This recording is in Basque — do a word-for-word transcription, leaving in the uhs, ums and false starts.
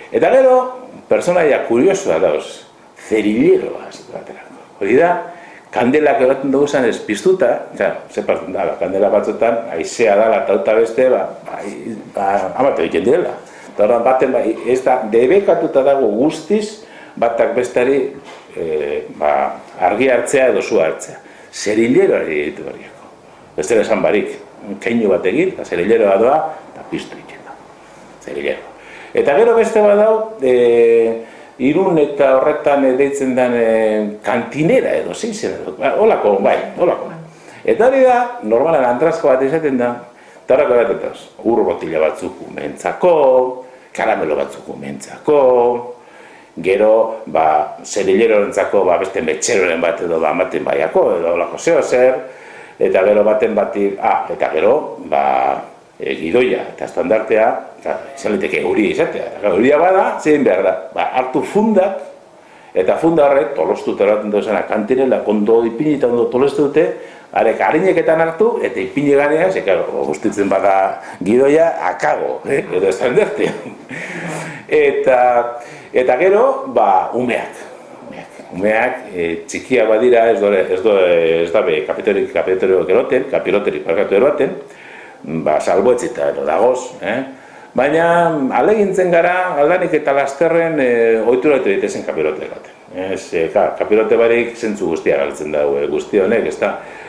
Eta gero, personaia kuriosoa dauz, zerilleroa, hori da, kandelak eroten dugu zen ez piztuta, ze parten da, kandela batzutan, aizea dala eta eta beste, amatu egiten direla. Eta horren baten, ez da, debekatuta dago guztiz, batak bestari argi hartzea edo zu hartzea. Zerillerari ditu berriako. Ez dira esan barik, keinu bat egin, eta zerillerua doa, eta piztu egiten da. Zerillero. Eta gero beste badau, Irun eta horretan deitzen den kantinera edo, zintzen edo, holako, bai, holako. Eta hori da, normalan antrazko bat izaten da, eta horreko batetaz, ur botila batzuk umentzako, karamelo batzuk umentzako, gero, ba, zerillerorentzako, ba, beste metxeroren bat edo, ba, maten baiako, edo holako zeo zer, eta gero baten batik, ah, eta gero, ba, gidoia eta estandartea, izan liteke euria izatea. Eta euria bada, zein behar da, hartu fundak, eta funda horrek, tolostuta eraten duzena kantinela, ondo ipini eta ondo tolostu dute, arek harineketan hartu, eta ipini garean, zeka, guztitzen bada gidoia, akago, edo estandartea. Eta gero, ba, umeak. Umeak, txikia badira, ez dabe kapitorik eroten, kapiroterik parkatu eroten, ba, salboetzita ero dagoz, baina alegintzen gara, aldanik eta lasterren ohitura eta ditezen kapirote gaten. Kapirote barik zentzu guztia galtzen dago, guzti honek, ez da,